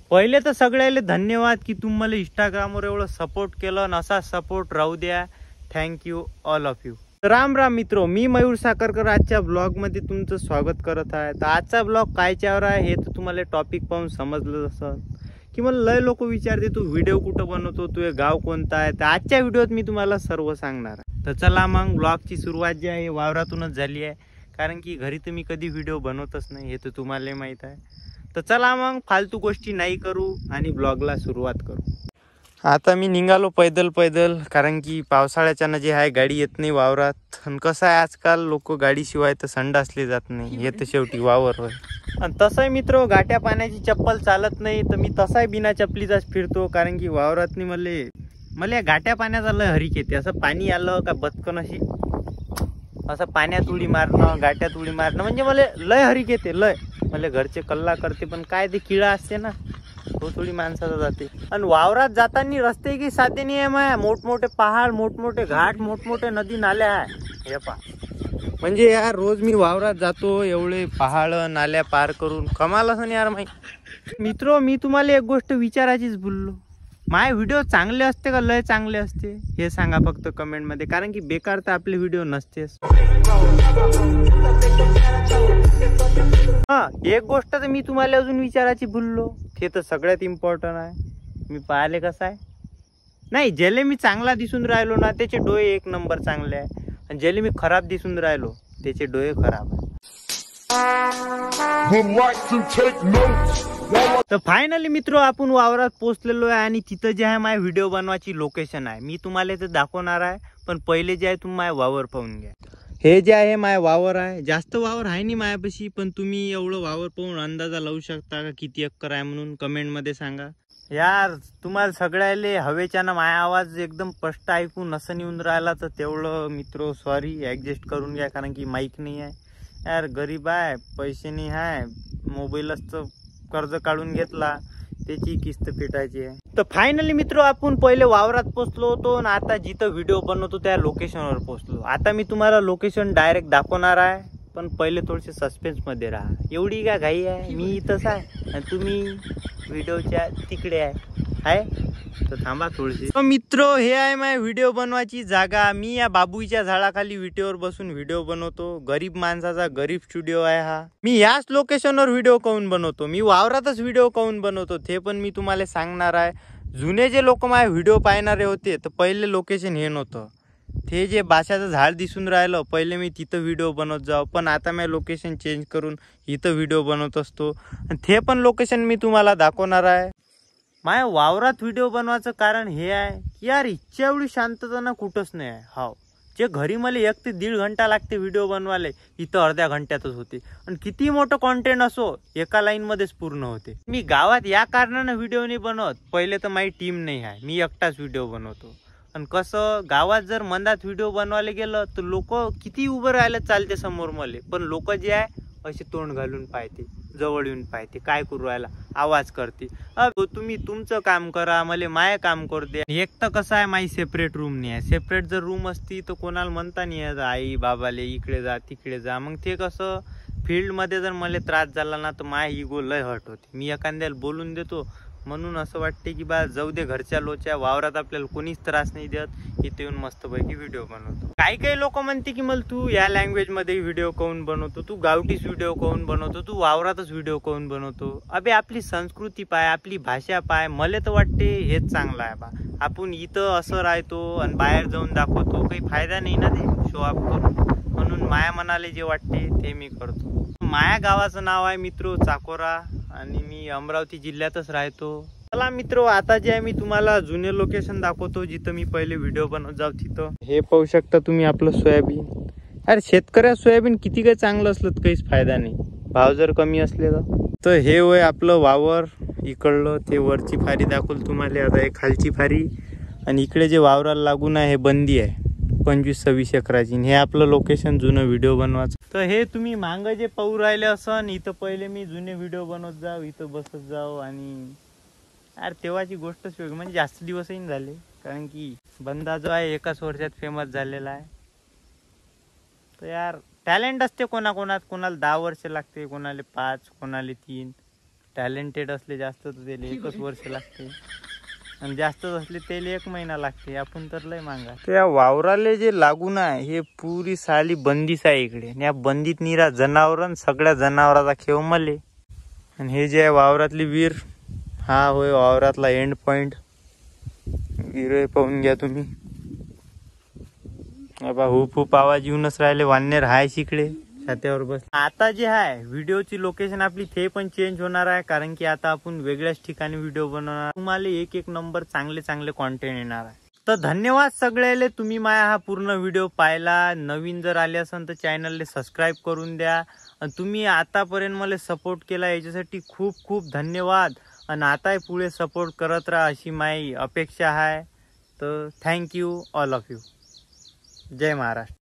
पहिले तर सगळ्याले धन्यवाद की तुम्ही मला इंस्टाग्रामवर एवढं सपोर्ट केलं आणि असा सपोर्ट राहू द्या. Thank you all of you. राम राम मित्रो, मी मयूर साखरकर आजच्या ब्लॉग मध्ये तुमचं स्वागत करत आहे. तर आजचा ब्लॉग कायच्यावर आहे हे तर तुम्हाला टॉपिक पाहून समजलं असेल की मला लय लोक विचारते तू व्हिडिओ कुठं बनवतो, तुझे गाव कोणतं आहे. तर आजच्या व्हिडिओत मी तुम्हाला सर्व सांगणार आहे. तर चला मग ब्लॉगची सुरुवात जी आहे वावरातूनच झाली आहे, कारण की घरी तर मी कधी व्हिडिओ बनवतच नाही हे तर तुम्हाला माहीत आहे. तर चला मग फालतू गोष्टी नाही करू आणि ब्लॉगला सुरुवात करू. आता मी निघालो पैदल कारण की पावसाळ्याच्यानं जे आहे गाडी येत नाही वावरात. आणि कसं आहे आजकाल लोक गाडीशिवाय तर संडासले जात नाही, हे तर शेवटी वावर होय. आणि तसंही मित्र गाट्या पाण्याची चप्पल चालत नाही, तर मी तसाही बिना चपलीचाच फिरतो, कारण की वावरात मला गाट्या पाण्याचा लय हरीक येते. असं पाणी आलं का बचकन अशी असं पाण्यात उडी मारणं, गाट्यात उडी मारणं म्हणजे मला लय हरीक येते लय. मला घरचे कल्ला करते, पण काय ते किळा असते ना तो थोडी माणसाचा जाते. आणि वावरात जाताना रस्ते की साधे नाही आहे माया, मोठमोठे पहाड, मोठमोठे घाट, मोठमोठे नदी नाल्या आहे. हे पहा म्हणजे यार रोज मी वावरात जातो एवढे पहाड नाल्या पार करून, कमाल असं नाही यार. मित्रो मी तुम्हाला एक गोष्ट विचारायचीच बोललो, माय व्हिडिओ चांगले असते का लय चांगले असते हे सांगा फक्त कमेंट मध्ये, कारण की बेकार तर आपले व्हिडिओ नसतेच. हा एक गोष्ट तर मी तुम्हाला अजून विचारायची भुललो, ते तर सगळ्यात इम्पॉर्टंट आहे. मी पाहिले कसं आहे नाही, ज्याले मी चांगला दिसून राहिलो ना त्याचे डोळे एक नंबर चांगले आहे, आणि ज्याले मी खराब दिसून राहिलो त्याचे डोळे खराब आहे. तर फायनली मित्र आपण वावरात पोहोचलेलो आहे, आणि तिथं जे आहे माझ्या व्हिडिओ बनवायची लोकेशन आहे. मी तुम्हाला ते दाखवणार आहे, पण पहिले जे आहे तुम्ही माझ्या वावर पाहून घ्या. हे जे आहे माझ्या वावर आहे, जास्त वावर आहे नाही माझ्यापाशी, पण तुम्ही एवढं वावर पाहून अंदाजा लावू शकता का किती एकर आहे म्हणून कमेंट मध्ये सांगा. यार तुम्हाला सगळ्याले हवेच्या ना माझा आवाज एकदम स्पष्ट ऐकून नसन येऊन राहिला तर तेवढं मित्र सॉरी, ऍडजस्ट करून घ्या, कारण की माईक नाही आहे यार, गरीब आहे, पैसे नाही आहे, मोबाईलच कर्ज काढून घेतला त्याची किस्त फेटायची आहे. तर फायनली मित्र आपण पहिले वावरात पोहोचलो होतो, आणि आता जिथं व्हिडिओ बनवतो त्या लोकेशनवर पोहोचलो. आता मी तुम्हाला लोकेशन डायरेक्ट दाखवणार आहे, पण पहिले थोडेसे सस्पेन्स मध्ये राहा. एवढी काय घाई आहे, मी इथंच आहे आणि तुम्ही व्हिडिओच्या तिकडे आहे तर थांबा थोडीशी. मित्र हे आहे माझ्या व्हिडिओ बनवायची जागा. मी या बाबूच्या झाडाखाली विटेवर बसून व्हिडिओ बनवतो. गरीब माणसाचा गरीब स्टुडिओ आहे हा. मी याच लोकेशनवर व्हिडिओ काऊन बनवतो, मी वावरातच व्हिडिओ काऊन बनवतो ते पण मी तुम्हाला सांगणार आहे. जुने जे लोक माझे व्हिडिओ पाहणारे होते तर पहिले लोकेशन हे नव्हतं, ते जे बाशाचं झाड दिसून राहिलं पहिले मी तिथं व्हिडिओ बनवत जाऊ, पण आता मी लोकेशन चेंज करून इथं व्हिडिओ बनवत असतो, आणि ते पण लोकेशन मी तुम्हाला दाखवणार आहे. माझ्या वावरात व्हिडिओ बनवायचं कारण हे आहे की यार इच्छा एवढी शांतता ना कुठंच नाही आहे. हाव जे घरी मला 1 ते 1.5 घंटा लागते व्हिडिओ बनवायला, इथं अर्ध्या घंट्यातच होते, आणि किती मोठं कॉन्टेंट असो एका लाईन मध्येच पूर्ण होते. मी गावात या कारणानं व्हिडिओ नाही बनवत, पहिले तर माझी टीम नाही आहे, मी एकटाच व्हिडिओ बनवतो. आणि कसं गावात जर मंदात व्हिडिओ बनवायला गेलं तर लोक किती उभं राहायला चालते समोर मला, पण लोक जे आहे असे तोंड घालून पाहते, जवळ येऊन पाहते, काय करू राहायला, आवाज करते. तुम्ही तुमचं काम करा, मला माय काम करू दे. एक तर कसं आहे माझी सेपरेट रूम नाही आहे, सेपरेट जर रूम असती तर कोणाला म्हणता नाही येत आई बाबाले इकडे जा तिकडे जा, मग ते कसं फील्डमध्ये जर मला त्रास झाला ना तर माझी इगो लय हट होते, मी एखाद्याला बोलून देतो. म्हणून असं वाटते की बा जाऊ दे, घरच्या लोच्या वावरात आपल्याला कोणीच त्रास नाही देत, इथे येऊन मस्तपैकी व्हिडिओ बनवतो. काही लोक म्हणते की मला तू या लँग्वेज मध्ये व्हिडिओ काऊन बनवतो, तू गावठीच व्हिडिओ काऊन बनवतो, तू वावरातच व्हिडिओ काऊन बनवतो. अबे आपली संस्कृती पाय, आपली भाषा पाय, मला तर वाटते हेच चांगलं आहे बा. आपण इथं असं राहतो आणि बाहेर जाऊन दाखवतो, काही फायदा नाही ना ते शो ऑफ करून. म्हणून माया मनाला जे वाटते ते मी करतो. माया गावाचं नाव आहे मित्र चाकोरा, आणि मी अमरावती जिल्ह्यातच राहतो. चला मित्र आता जे आहे मी तुम्हाला जुने लोकेशन दाखवतो जिथं मी पहिले व्हिडिओ बनवत जाऊ. तिथं हे पाहू शकता तुम्ही आपलं सोयाबीन. अरे शेतकऱ्या सोयाबीन किती काही चांगलं असलं तर काहीच फायदा नाही, भाव जर कमी असले तर. हे होय आपलं वावर, इकडलं ते वरची फारी दाखवलं तुम्हाला, आता हे खालची फारी, आणि इकडे जे वावराला लागून आहे हे बंदी आहे 25-26 एकराची. हे आपलं लोकेशन जुनं व्हिडिओ बनवायचं. तर हे तुम्ही मांग जे पाहू राहिले असं, इथं पहिले मी जुने व्हिडिओ बनवत जाऊ, इथं बसत जाऊ. आणि यार तेव्हाची गोष्टच वेगळी, म्हणजे जास्त दिवसही नाही झाले, कारण की बंदा जो आहे 1 वर्षात फेमस झालेला आहे. तर यार टॅलेंट असते कोणाकोणात, कोणाला 10 वर्ष लागते, कोणाला 5, कोणाला 3. टॅलेंटेड असले जास्त तर त्याला 1 वर्ष लागते आणि जास्तच असले त्याला 1 महिना लागते. आपण तर लय मांगा. त्या वावराले जे लागून आहे हे पुरी साली बंदीच आहे इकडे. या बंदीत निरा जनावर सगळ्या जनावराचा खेळ मले. आणि हे जे आहे वावरातली विहीर, हा होय वावरातला एंड पॉइंट. विहीर पाहून घ्या तुम्ही. बाबा खूप आवाज येऊनच राहिले. वाननेर हाय इकडे छात्यावर बस. आता जे आहे व्हिडिओची लोकेशन आपली ते पण चेंज होणार आहे, कारण की आता आपण वेगळ्याच ठिकाणी व्हिडिओ बनवणार. तुम्हाला एक नंबर चांगले कॉन्टेंट येणार आहे. तर धन्यवाद सगळ्याले, तुम्ही माझा हा पूर्ण व्हिडिओ पाहिला. नवीन जर आले असेल तर चॅनलला सबस्क्राईब करून द्या. आणि तुम्ही आतापर्यंत मला सपोर्ट केला याच्यासाठी खूप धन्यवाद. आणि आता पुढे सपोर्ट करत राहा अशी माझी अपेक्षा आहे. तर थँक्यू ऑल ऑफ यू. जय महाराष्ट्र.